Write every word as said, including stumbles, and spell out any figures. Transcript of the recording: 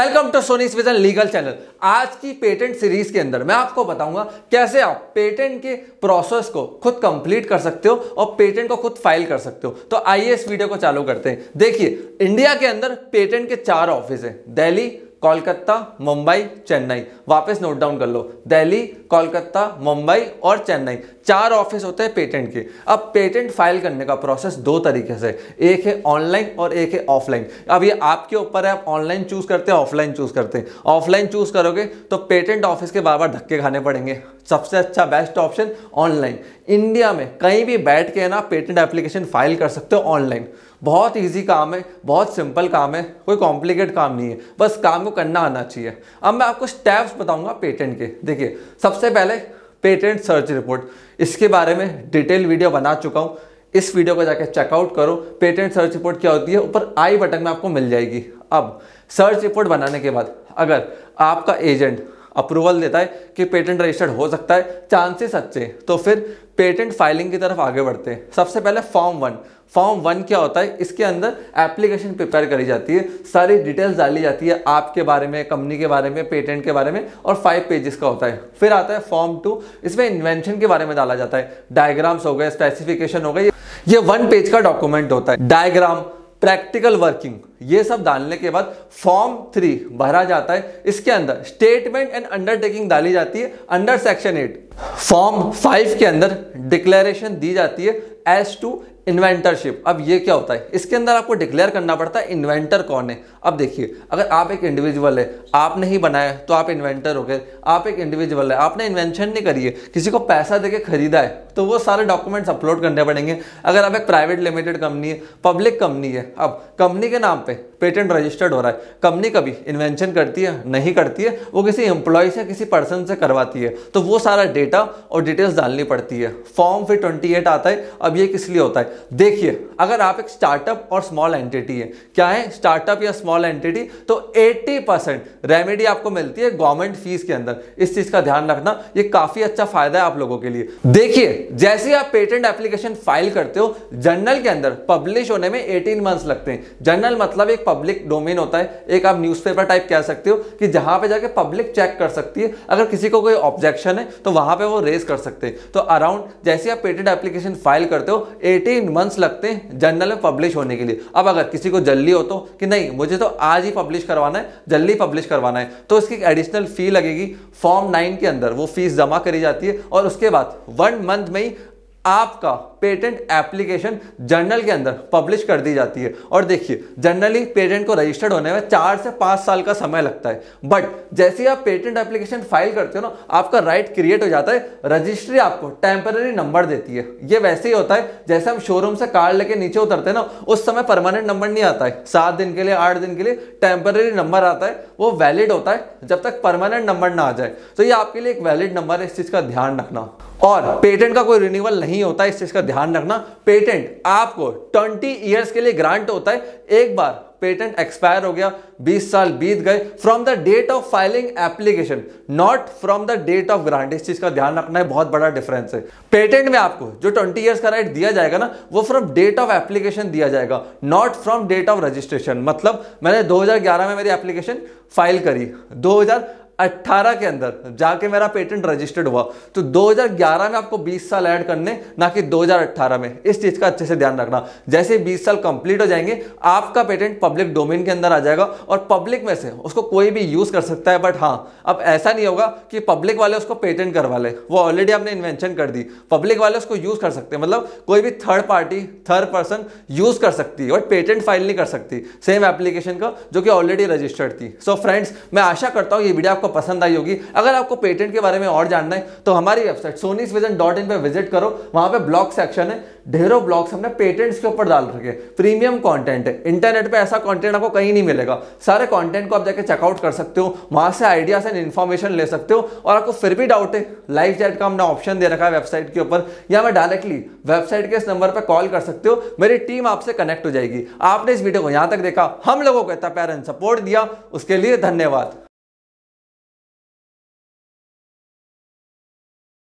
Welcome to Soni's vision legal channel. आज की patent series के अंदर मैं आपको बताऊंगा कैसे आप पेटेंट के प्रोसेस को खुद कंप्लीट कर सकते हो और पेटेंट को खुद फाइल कर सकते हो। तो आइए इस वीडियो को चालू करते हैं। देखिए, इंडिया के अंदर पेटेंट के चार ऑफिस हैं, दिल्ली, कोलकाता, मुंबई, चेन्नई। वापस नोट डाउन कर लो, दिल्ली, कोलकाता, मुंबई और चेन्नई, चार ऑफिस होते हैं पेटेंट के। अब पेटेंट फाइल करने का प्रोसेस दो तरीके से, एक है ऑनलाइन और एक है ऑफलाइन। अब ये आपके ऊपर है, आप ऑनलाइन चूज करते हैं ऑफलाइन चूज करते हैं। ऑफलाइन चूज करोगे तो पेटेंट ऑफिस के बार बार धक्के खाने पड़ेंगे। सबसे अच्छा बेस्ट ऑप्शन ऑनलाइन। इंडिया में कहीं भी बैठ के ना पेटेंट एप्लीकेशन फाइल कर सकते हो ऑनलाइन। बहुत इजी काम है, बहुत सिंपल काम है, कोई कॉम्प्लिकेट काम नहीं है, बस काम को करना आना चाहिए। अब मैं आपको स्टेप्स बताऊंगा पेटेंट के। देखिए, सबसे पहले पेटेंट सर्च रिपोर्ट, इसके बारे में डिटेल वीडियो बना चुका हूं, इस वीडियो को जाके चेकआउट करो। पेटेंट सर्च रिपोर्ट क्या होती है, ऊपर आई बटन में आपको मिल जाएगी। अब सर्च रिपोर्ट बनाने के बाद अगर आपका एजेंट अप्रूवल देता है कि पेटेंट रजिस्टर्ड हो सकता है, चांसेस अच्छे, तो फिर पेटेंट फाइलिंग की तरफ आगे बढ़ते हैं। सबसे पहले फॉर्म वन। फॉर्म वन क्या होता है, इसके अंदर एप्लीकेशन प्रिपेयर करी जाती है, सारी डिटेल्स डाली जाती है आपके बारे में, कंपनी के बारे में, पेटेंट के बारे में, और फाइव पेजेस का होता है। फिर आता है फॉर्म टू, इसमें इन्वेंशन के बारे में डाला जाता है, डायग्राम्स हो गए, स्पेसिफिकेशन हो गए। ये वन पेज का डॉक्यूमेंट होता है। डायग्राम, प्रैक्टिकल वर्किंग, ये सब डालने के बाद फॉर्म थ्री भरा जाता है। इसके अंदर स्टेटमेंट एंड अंडरटेकिंग डाली जाती है under section eight. Form five के अंदर डिक्लेरेशन दी जाती है एज टू इन्वेंटरशिप। अब ये क्या होता है, इसके अंदर आपको डिक्लेयर करना पड़ता है इन्वेंटर कौन है। अब देखिए, अगर आप एक इंडिविजुअल है, आपने ही बनाया तो आप इन्वेंटर हो गए। आप एक इंडिविजुअल है, आपने इन्वेंशन नहीं करी है, किसी को पैसा देके खरीदा है, तो वो सारे डॉक्यूमेंट्स अपलोड करने पड़ेंगे। अगर आप एक प्राइवेट लिमिटेड कंपनी है, पब्लिक कंपनी है, अब कंपनी के नाम पे पेटेंट रजिस्टर्ड हो रहा है, कंपनी कभी इन्वेंशन करती है नहीं करती है, वो किसी एम्प्लॉय से किसी पर्सन से करवाती है, तो वो सारा डेटा और डिटेल्स डालनी पड़ती है। फॉर्म फिर ट्वेंटी एट आता है। अब ये किस लिए होता है, देखिए, अगर आप एक स्टार्टअप और स्मॉल एंटिटी है, क्या है स्टार्टअप या स्मॉल एंटिटी, तो अस्सी परसेंट रेमेडी आपको मिलती है गवर्नमेंट फीस के अंदर। इस चीज का ध्यान रखना, ये काफी अच्छा फायदा है आप लोगों के लिए। देखिए, जैसे आप पेटेंट एप्लीकेशन फाइल करते हो, जर्नल के अंदर पब्लिश होने में अठारह मंथ्स लगते हैं। जर्नल मतलब एक पब्लिक डोमेन होता है, एक आप न्यूज़पेपर टाइप कह सकते हो, कि जहां पे जाके पब्लिक चेक कर सकती है। अगर किसी को कोई ऑब्जेक्शन है तो वहां पे वो रेज कर सकते हैं। तो अराउंड जैसे आप पेटेंट एप्लीकेशन फाइल करते हो, अठारह मंथ्स लगते हैं जर्नल में पब्लिश होने के लिए। अब अगर किसी को जल्दी हो तो कि नहीं, मुझे तो आज ही पब्लिश करवाना है, जल्दी पब्लिश करवाना है, तो इसकी एडिशनल फी लगेगी। फॉर्म नाइन के अंदर वो फीस जमा करी जाती है और उसके बाद वन मंथ में ही आपका पेटेंट एप्लीकेशन जर्नल के अंदर पब्लिश कर दी जाती है। और देखिए, जनरली पेटेंट को रजिस्टर्ड होने में चार से पांच साल का समय लगता है, बट जैसे ही आप पेटेंट एप्लीकेशन फाइल करते हो ना, आपका राइट क्रिएट हो जाता है। रजिस्ट्री आपको टेम्पररी नंबर देती है। ये वैसे ही होता है जैसे हम शोरूम से कार लेके नीचे उतरते हैं ना, उस समय परमानेंट नंबर नहीं आता है, सात दिन के लिए, आठ दिन के लिए टेम्पररी नंबर आता है। वो वैलिड होता है जब तक परमानेंट नंबर ना आ जाए। तो ये आपके लिए एक वैलिड नंबर है, इस चीज का ध्यान रखना। और पेटेंट का कोई रिन्यूअल नहीं होता है, इस चीज का ध्यान रखना। पेटेंट आपको बीस इयर्स के लिए ग्रांट होता है। एक बार पेटेंट एक्सपायर हो गया, बीस साल बीत गए, from the date of filing application, not from the date of grant. इस चीज का ध्यान रखना है, बहुत बड़ा डिफरेंस है। पेटेंट में आपको जो बीस इयर्स का राइट दिया जाएगा ना, वो फ्रॉम डेट ऑफ एप्लीकेशन दिया जाएगा, not from date of registration. मतलब मैंने दो हज़ार ग्यारह में मेरी एप्लीकेशन फाइल करी, दो हज़ार अठारह के अंदर जाके मेरा पेटेंट रजिस्टर्ड हुआ, तो दो हज़ार ग्यारह में आपको बीस साल ऐड करने, ना कि दो हज़ार अठारह में। इस चीज का अच्छे से ध्यान रखना। जैसे बीस साल कंप्लीट हो जाएंगे, आपका पेटेंट पब्लिक डोमेन के अंदर आ जाएगा और पब्लिक में से उसको कोई भी यूज कर सकता है। बट हाँ, अब ऐसा नहीं होगा कि पब्लिक वाले उसको पेटेंट करवा ले, वो ऑलरेडी आपने इन्वेंशन कर दी, पब्लिक वाले उसको यूज कर सकते हैं। मतलब कोई भी third party, third person use कर सकती है, बट पेटेंट फाइल नहीं कर सकती सेम एप्लीकेशन का जो कि ऑलरेडी रजिस्टर्ड थी। सो फ्रेंड्स, मैं आशा करता हूं ये वीडियो आपको पसंद आई होगी। अगर आपको पेटेंट के बारे में और जानना है तो हमारी website Soni's vision dot in पे विजिट करो। वहां पे ब्लॉग सेक्शन है, ढेरों ब्लॉग्स हमने पेटेंट्स के ऊपर डाल रखे। प्रीमियम कंटेंट है, इंटरनेट पे ऐसा कंटेंट आपको कहीं नहीं मिलेगा। सारे कंटेंट को आप जाके चेकआउट कर सकते हो, वहां से आइडियाज एंड इन्फॉर्मेशन ले सकते हो। और आपको फिर भी डाउट है, लाइव चैट का हमने ऑप्शन दे रखा है वेबसाइट के ऊपर, या मैं डायरेक्टली वेबसाइट के इस नंबर पर कॉल कर सकते हो, मेरी टीम आपसे कनेक्ट हो जाएगी। आपने इस वीडियो को यहां तक देखा, हम लोगों को इतना प्यार एंड सपोर्ट दिया, उसके लिए धन्यवाद।